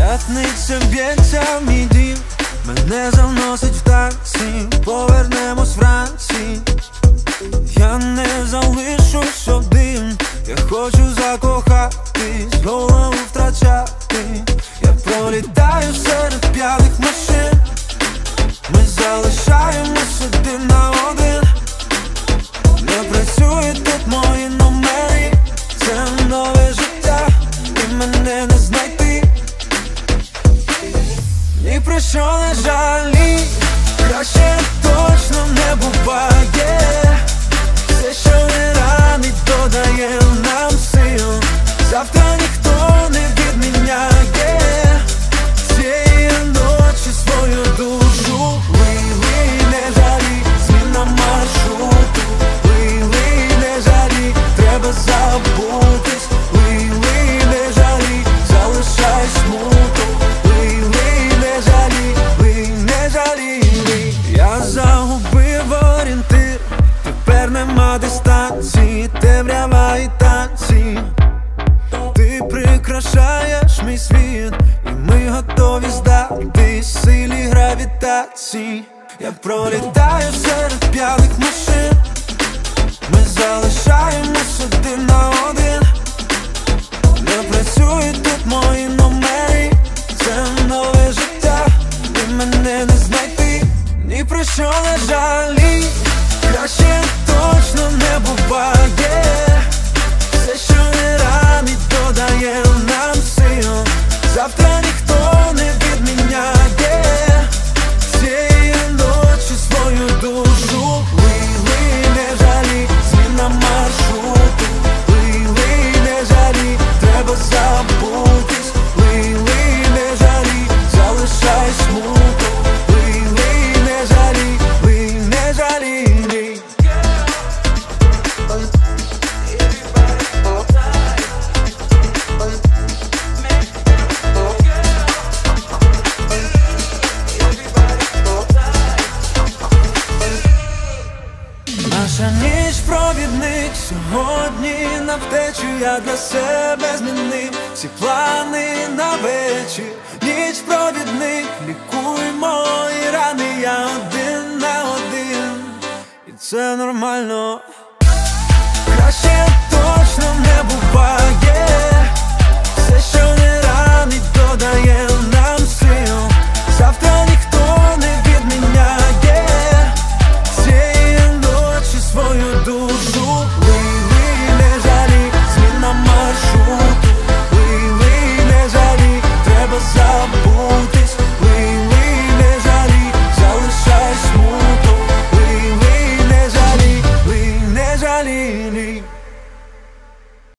П'ятниця б'ється в мій дім, мене заносить в таксі, повернемось вранці. Я не залишусь один, я хочу закохатись, голову втрачати. Я пролітаю серед п'яних машин, ми залишаємось один на один. Не працює тут мої номери, це нове життя, і мене не знайти. Ні про що не жалій, краще точно не буває. Все, що не ранить, додає нам сил. Завтра ніхто не відміняє цієї ночі свою душу. Лий, не жалій, зміна маршруту. Лий, не жалій, треба забутись. Лий, не жалій, залишай смуту. Лий, не жалій, не жалій. Я загубив орієнтир, тепер нема дистанції, темрява і танці. Ти прикрашаєш мій світ, і ми готові здатись силі гравітації. Я пролітаю серед п'яних машин, ми залишаємось один на один. Не працюють тут мої номери, це нове життя, і мене не знайти. Ні про що не жалій, краще точно не буває. Все, що не ранить, додає нам сил. Завтра ніхто не відміняє цієї ночі свою душу. Лий, не жалій, зміна маршруту. Лий, не жалій, треба забутись. Лий, не жалій, залишай смуту. Лий, не жалій, не жалій. Наша ніч провідник, сьогодні на втечу я для себе змінив всі плани на вечір. Ніч провідник, лікуй мої рани, я один на один, і це нормально. Краще точно не буває.